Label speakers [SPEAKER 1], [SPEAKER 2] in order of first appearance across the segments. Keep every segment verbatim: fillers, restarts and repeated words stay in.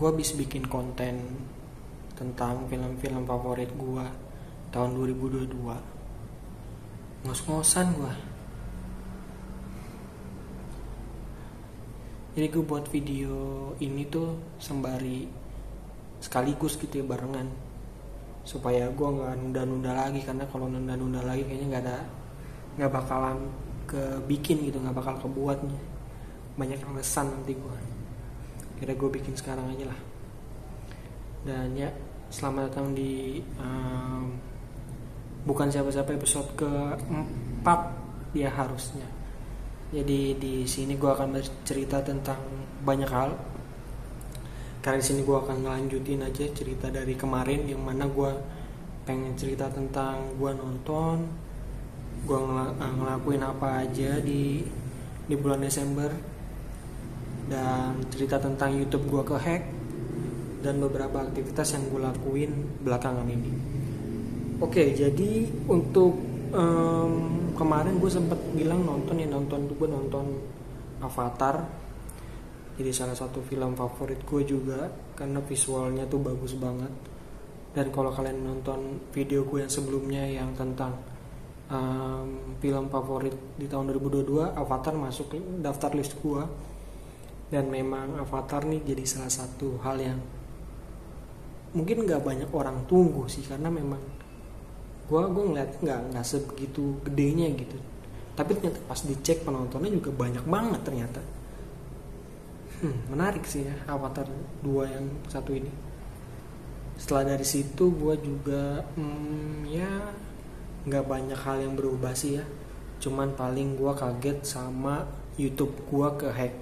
[SPEAKER 1] gue habis bikin konten tentang film-film favorit gue tahun dua ribu dua puluh dua. Ngos-ngosan gue. Jadi gue buat video ini tuh sembari sekaligus gitu ya, barengan, supaya gue nggak nunda-nunda lagi. Karena kalau nunda-nunda lagi kayaknya nggak ada, nggak bakalan kebikin gitu, nggak bakal kebuatnya. Banyak alasan nanti gue. Kira gue bikin sekarang aja lah. Dan ya, selamat datang di um, bukan siapa-siapa episode keempat dia harusnya. Jadi di sini gue akan bercerita tentang banyak hal. Karena di sini gue akan ngelanjutin aja cerita dari kemarin, yang mana gue pengen cerita tentang gue nonton, gue ngel- ngelakuin apa aja di di bulan Desember, dan cerita tentang YouTube gue kehack, dan beberapa aktivitas yang gue lakuin belakangan ini. Oke, jadi untuk um, kemarin gue sempat bilang nonton ya nonton gue nonton Avatar. Jadi salah satu film favorit gue juga, karena visualnya tuh bagus banget. Dan kalau kalian nonton video gue yang sebelumnya yang tentang um, film favorit di tahun dua ribu dua puluh dua, Avatar masuk daftar list gue. Dan memang Avatar nih jadi salah satu hal yang mungkin nggak banyak orang tunggu sih, karena memang gue gue ngeliat nggak nggak sebegitu gedenya gitu. Tapi ternyata pas dicek penontonnya juga banyak banget ternyata. Hmm, menarik sih ya Avatar dua yang satu ini. Setelah dari situ gue juga hmm, ya nggak banyak hal yang berubah sih ya. Cuman paling gue kaget sama YouTube gue kehack.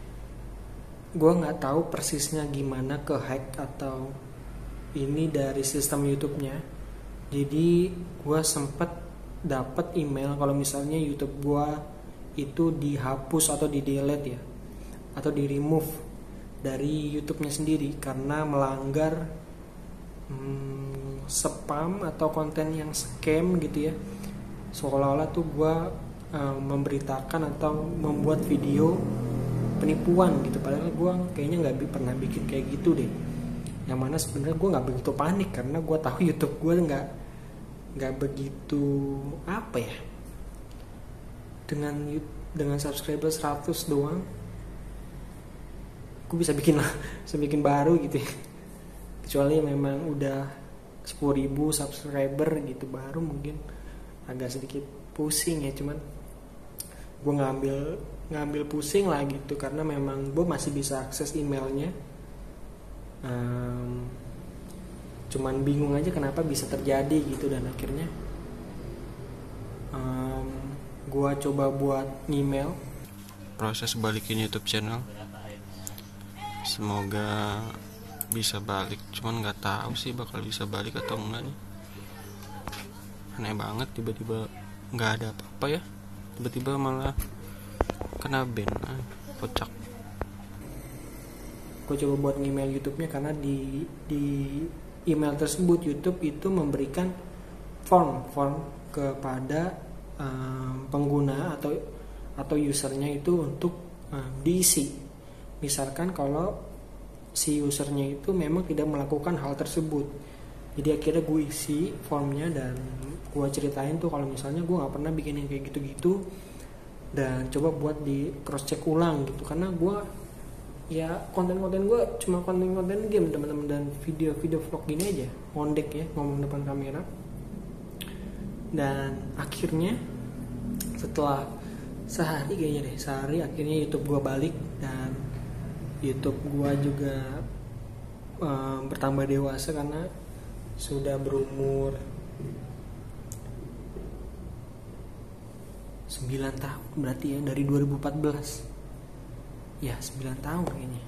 [SPEAKER 1] Gue nggak tahu persisnya gimana kehack atau ini dari sistem YouTube-nya. Jadi gue sempet dapat email kalau misalnya YouTube gue itu dihapus atau di delete ya, atau di remove dari YouTube-nya sendiri karena melanggar hmm, spam atau konten yang scam gitu ya. Seolah-olah tuh gue um, memberitakan atau membuat video penipuan gitu, padahal gue kayaknya nggak pernah bikin kayak gitu deh. Yang mana sebenarnya gue nggak begitu panik karena gue tahu YouTube gue nggak nggak begitu apa ya, dengan dengan subscriber seratus doang gue bisa bikin lah bisa bikin baru gitu ya. Kecuali memang udah sepuluh ribu subscriber gitu, baru mungkin agak sedikit pusing ya. Cuman gue ngambil ngambil pusing lah gitu karena memang gue masih bisa akses emailnya. Um, cuman bingung aja kenapa bisa terjadi gitu. Dan akhirnya um, gue coba buat email
[SPEAKER 2] proses balikin YouTube channel, semoga bisa balik. Cuman nggak tahu sih bakal bisa balik atau enggak nih. Aneh banget, tiba-tiba nggak ada apa-apa ya, tiba-tiba malah kena ban. Ah, kocak.
[SPEAKER 1] Gue coba buat email YouTube-nya karena di di email tersebut YouTube itu memberikan form form kepada um, pengguna atau atau usernya itu untuk um, diisi. Misalkan kalau si usernya itu memang tidak melakukan hal tersebut. Jadi akhirnya gue isi formnya dan gue ceritain tuh kalau misalnya gue nggak pernah bikin yang kayak gitu-gitu, dan coba buat di cross check ulang gitu. Karena gue ya konten-konten gue cuma konten-konten game teman-teman dan video-video vlog gini aja, ngondek ya, ngomong depan kamera. Dan akhirnya setelah sehari kayaknya deh sehari akhirnya YouTube gue balik, dan YouTube gue juga um, bertambah dewasa karena sudah berumur sembilan tahun berarti ya, dari dua ribu empat belas. Ya sembilan tahun kayaknya,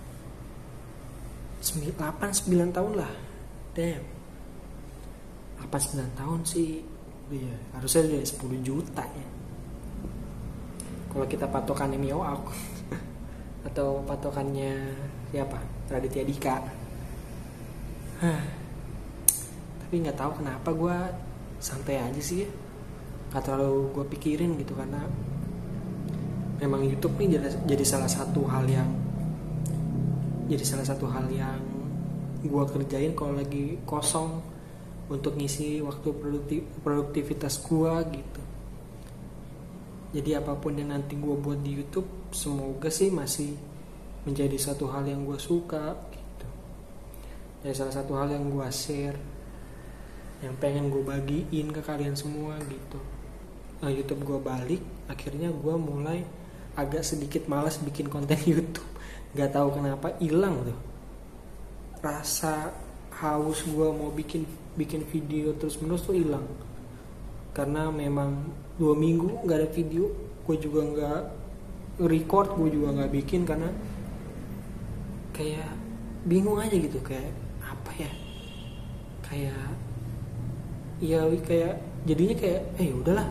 [SPEAKER 1] delapan sembilan tahun lah. Damn, delapan sembilan tahun sih ya, harusnya dari sepuluh juta ya kalau kita patokannya Mio aku atau patokannya siapa, Raditya Dika. Huh. Tapi nggak tahu kenapa gue santai aja sih ya, nggak terlalu gue pikirin gitu. Karena memang YouTube nih jadi, jadi salah satu hal yang jadi salah satu hal yang gue kerjain kalau lagi kosong untuk ngisi waktu produktif, produktivitas gue gitu. Jadi apapun yang nanti gue buat di YouTube, semoga sih masih menjadi satu hal yang gue suka gitu. Jadi salah satu hal yang gue share, yang pengen gue bagiin ke kalian semua gitu. Nah, YouTube gue balik, akhirnya gue mulai agak sedikit malas bikin konten YouTube. Gak tahu kenapa hilang tuh rasa haus gue mau bikin bikin video terus menerus tuh hilang. Karena memang dua minggu nggak ada video, gue juga nggak record, gue juga nggak bikin karena kayak bingung aja gitu, kayak apa ya, kayak ya kayak jadinya kayak eh udahlah,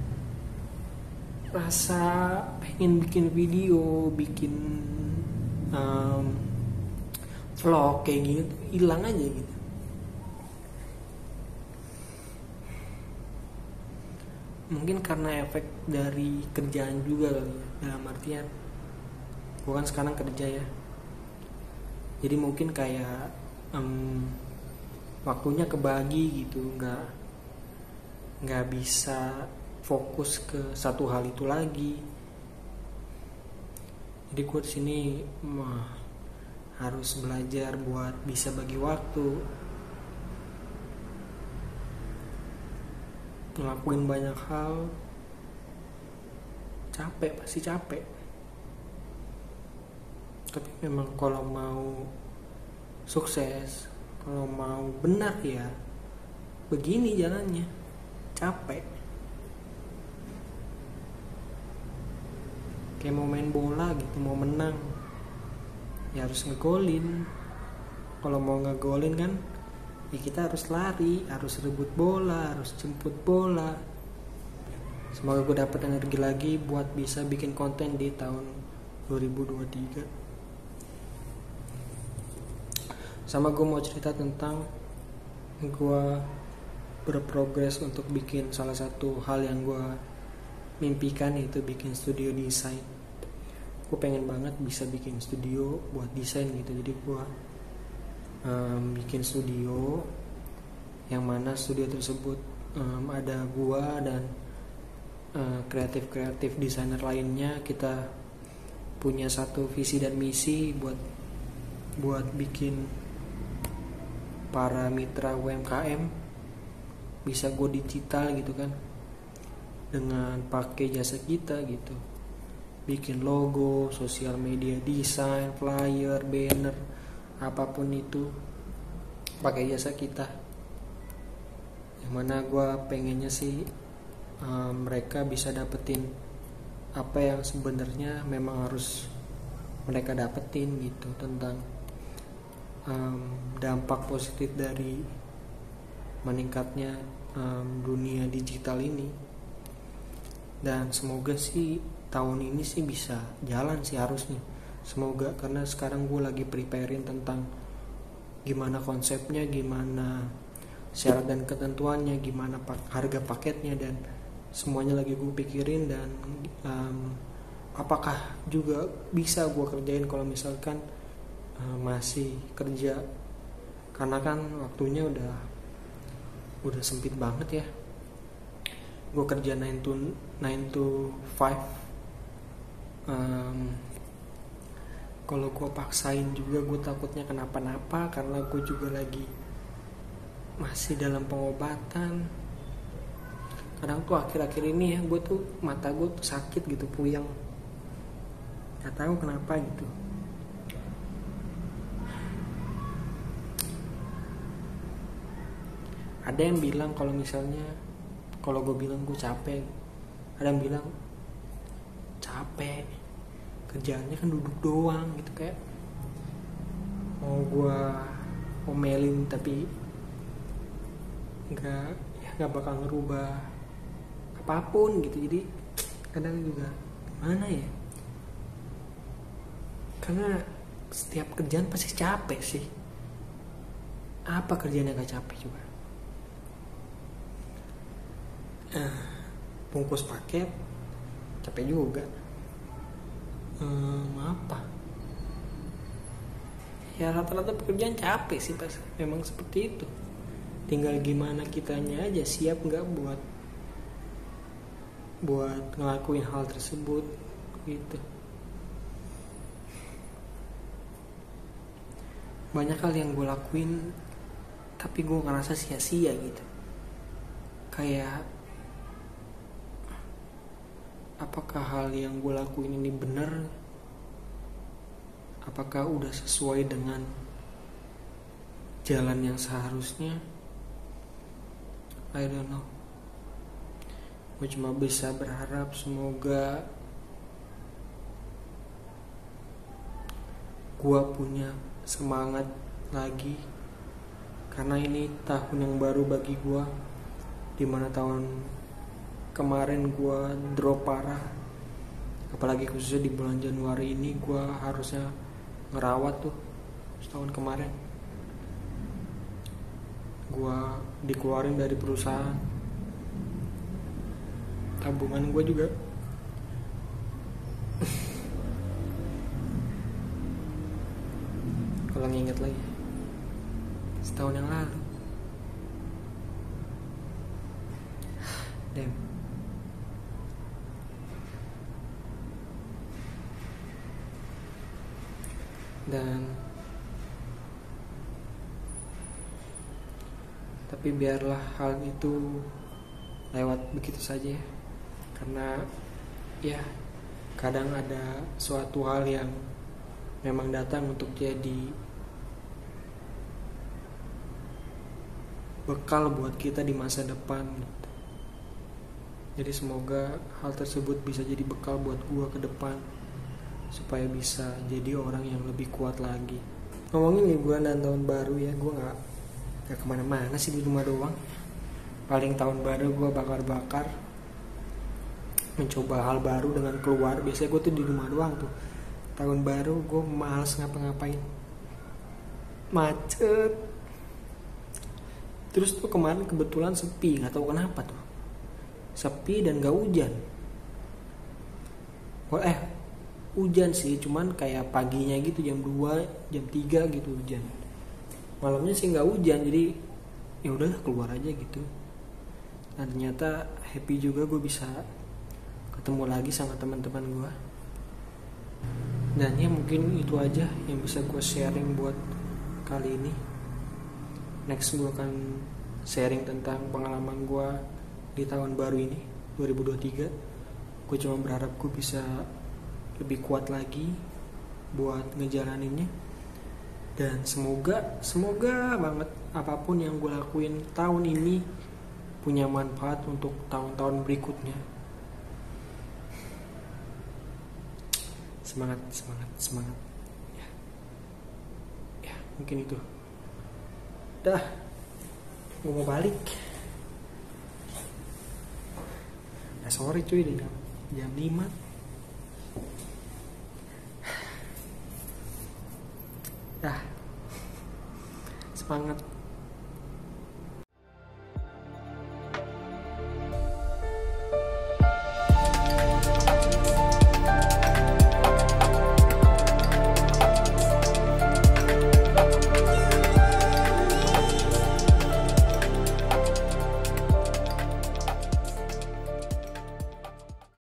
[SPEAKER 1] rasa pengen bikin video, bikin um, vlog kayak gitu hilang aja gitu. Mungkin karena efek dari kerjaan juga kali ya, dalam artian gue kan sekarang kerja ya, jadi mungkin kayak um, waktunya kebagi gitu, nggak nggak bisa fokus ke satu hal itu lagi. Jadi gue di sini mah harus belajar buat bisa bagi waktu, ngelakuin banyak hal. Capek, pasti capek, tapi memang kalau mau sukses, kalau mau benar ya begini jalannya, capek. Kayak mau main bola gitu, mau menang ya harus ngegolin. Kalau mau ngegolin kan ya kita harus lari, harus rebut bola, harus jemput bola. Semoga gue dapat energi lagi buat bisa bikin konten di tahun dua ribu dua puluh tiga. Sama gue mau cerita tentang gue berprogres untuk bikin salah satu hal yang gue mimpikan, yaitu bikin studio desain. Gue pengen banget bisa bikin studio buat desain gitu. Jadi gue um, bikin studio yang mana studio tersebut um, ada gue dan uh, kreatif-kreatif desainer lainnya. Kita punya satu visi dan misi buat buat bikin para mitra U M K M bisa go digital gitu kan, dengan pakai jasa kita gitu. Bikin logo, sosial media desain, flyer, banner, apapun itu pakai jasa kita. Yang mana gue pengennya sih um, mereka bisa dapetin apa yang sebenarnya memang harus mereka dapetin gitu, tentang um, dampak positif dari meningkatnya um, dunia digital ini. Dan semoga sih tahun ini sih bisa jalan sih harusnya, semoga. Karena sekarang gue lagi preparein tentang gimana konsepnya, gimana syarat dan ketentuannya, gimana pak- harga paketnya, dan semuanya lagi gue pikirin. Dan um, apakah juga bisa gue kerjain kalau misalkan uh, masih kerja, karena kan waktunya udah udah sempit banget ya. Gue kerja nine to five. um, Kalau gue paksain juga gue takutnya kenapa-napa, karena gue juga lagi masih dalam pengobatan. Kadang tuh akhir-akhir ini ya gue tuh mata gue tuh sakit gitu, puyeng, gak tahu kenapa gitu. Ada yang bilang kalau misalnya kalau gue bilang gue capek, ada yang bilang capek kerjaannya kan duduk doang gitu, kayak mau gue omelin tapi nggak ya nggak bakal ngerubah apapun gitu. Jadi kadang juga mana ya, karena setiap kerjaan pasti capek sih. Apa kerjaan yang gak capek juga? Uh, bungkus paket capek juga. Um, apa ya rata-rata pekerjaan capek sih pas memang seperti itu. Tinggal gimana kitanya aja siap nggak buat buat ngelakuin hal tersebut gitu. Banyak hal yang gue lakuin tapi gue ngerasa sia-sia gitu. Kayak apakah hal yang gue lakuin ini benar? Apakah udah sesuai dengan jalan yang seharusnya? I don't know. Gue cuma bisa berharap semoga gue punya semangat lagi, karena ini tahun yang baru bagi gue, dimana tahun kemarin gue drop parah, apalagi khususnya di bulan Januari ini gue harusnya ngerawat tuh. Setahun kemarin gue dikeluarin dari perusahaan, tabungan gue juga kalau nginget lagi setahun yang lalu. Damn. Dan tapi biarlah hal itu lewat begitu saja ya. Karena ya kadang ada suatu hal yang memang datang untuk jadi bekal buat kita di masa depan gitu. Jadi semoga hal tersebut bisa jadi bekal buat gua ke depan, supaya bisa jadi orang yang lebih kuat lagi. Ngomongin liburan dan tahun baru ya, gua gak, gak kemana-mana sih, di rumah doang. Paling tahun baru gua bakar-bakar, mencoba hal baru dengan keluar. Biasanya gua tuh di rumah doang tuh. Tahun baru gua males ngapa-ngapain, macet. Terus tuh kemarin kebetulan sepi, gak tahu kenapa tuh. Sepi dan gak hujan. Oh, eh hujan sih, cuman kayak paginya gitu jam dua, jam tiga gitu hujan. Malamnya sih gak hujan, jadi ya udahlah keluar aja gitu. Dan ternyata happy juga gue bisa ketemu lagi sama teman-teman gue. Dan ya mungkin itu aja yang bisa gue sharing buat kali ini. Next gue akan sharing tentang pengalaman gue di tahun baru ini dua ribu dua puluh tiga. Gue cuma berharap gue bisa lebih kuat lagi buat ngejalaninnya. Dan semoga Semoga banget apapun yang gue lakuin tahun ini punya manfaat untuk tahun-tahun berikutnya. Semangat Semangat Semangat ya, ya mungkin itu. Dah, gue mau balik. Nah, sorry cuy, udah jam, jam lima. Dah, semangat.